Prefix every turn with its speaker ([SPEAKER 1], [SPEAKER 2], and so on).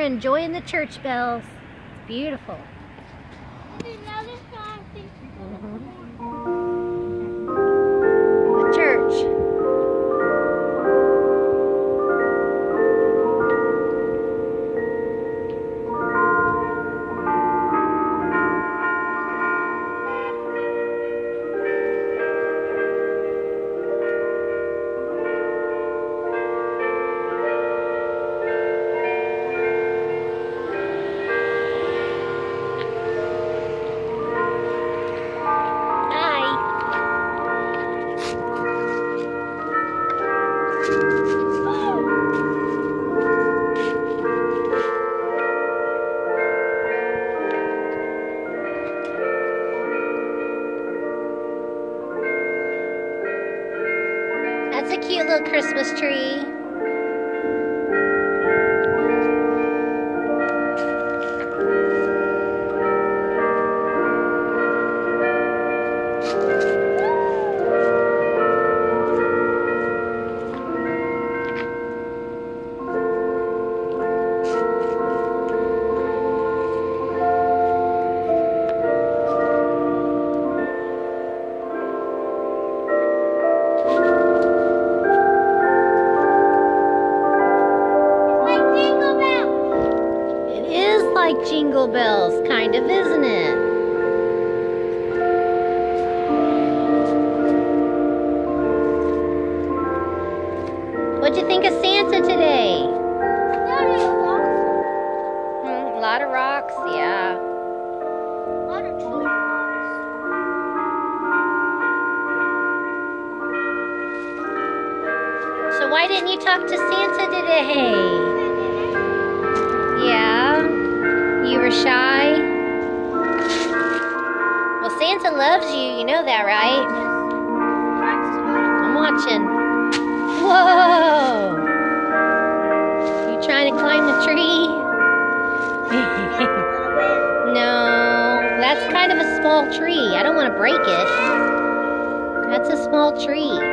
[SPEAKER 1] enjoying the church bells. It's beautiful. The church. That's a cute little Christmas tree. Like Jingle Bells, kind of, isn't it? What'd you think of Santa today? A lot of rocks, yeah.
[SPEAKER 2] A lot of trees.
[SPEAKER 1] So why didn't you talk to Santa today? Yeah? You were shy? Well, Santa loves you. You know that, right? I'm watching. Whoa! You trying to climb the tree? No, that's kind of a small tree. I don't want to break it. That's a small tree.